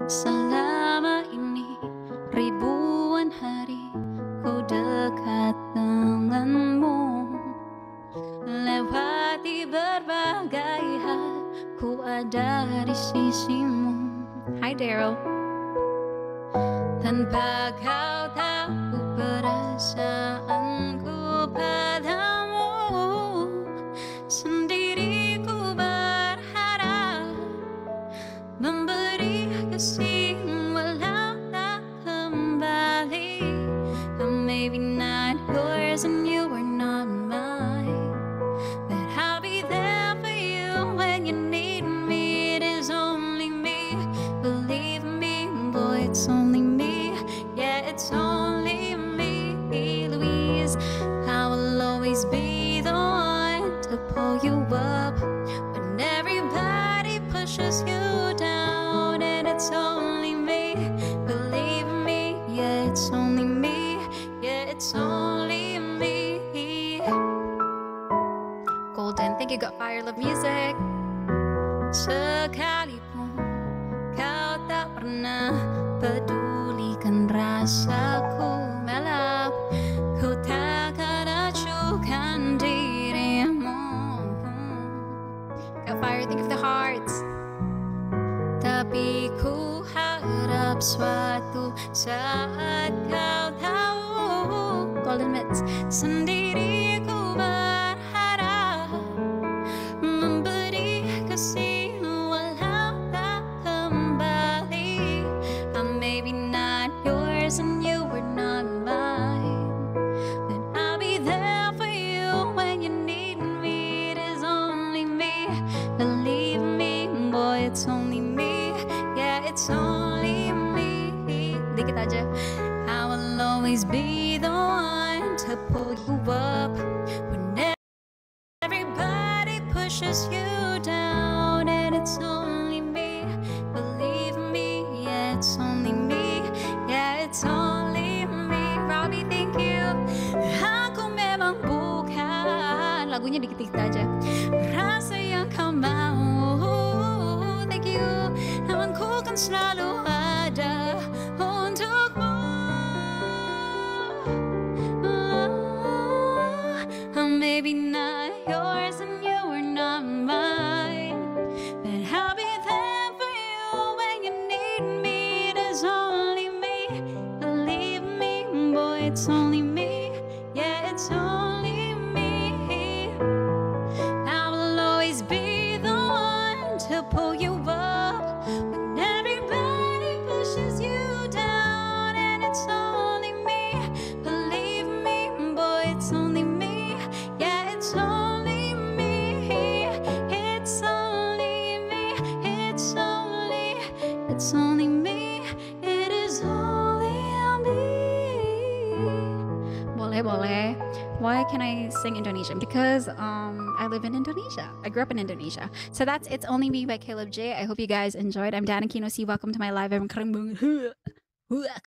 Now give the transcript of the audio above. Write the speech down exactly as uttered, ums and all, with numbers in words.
Selama ini ribuan hari ku dekat denganmu, lewati berbagai hal ku ada di sisimu. Hi Daryl. Tanpa kau tahu perasaanku padamu, sendiri ku berharap memberi kasih walau tak kembali. I may be not yours and you are not mine, but I'll be there for you when you need me. It is only me, believe me, boy, it's only me. Yeah, it's only me, Louise. I will always be the one to pull you up when everybody pushes you down. And it's only me, believe me. Yeah, it's only me. Yeah, it's only me. Golden, thank you, Got Fire Love Music. Sekalipun kau tak pernah pedulikan rasaku, Melap, ku takkan acuhkan dirimu. Got Fire, think of the hearts. Tapi ku harap suatu saat kau tahu, Golden Mitts, sendiri ku berharap memberi kasih walau tak kembali. I may be not yours and you were not mine, but I'll be there for you when you need me. It is only me, believe me, boy, it's only me. Yeah, it's only me. Dikit aja. I will always be the one to pull you up when everybody pushes you down. And it's only me, believe me. Yeah, it's only me. Yeah, it's only me. Robbie, thank you. Aku memang bukan, lagunya dikit-dikit aja, rasa yang kau mau. Thank you. Namun ku kan selalu ada untukmu. I may be not yours and you are not mine, but I'll be there for you when you need me. It is only me, believe me, boy, it's only me. Yeah, it's only me. I will always be the one to pull you up when everybody pushes you down. And it's only me, believe me, boy, it's only me. Yeah, it's only me. It's only me. It's only, it's only me. It is only me. Boleh, boleh. Why can I sing Indonesian? Because um, I live in Indonesia. I grew up in Indonesia. So that's It's Only Me by Caleb J. I hope you guys enjoyed. I'm Dana Kinosi. Welcome to my live. I'm keren banget.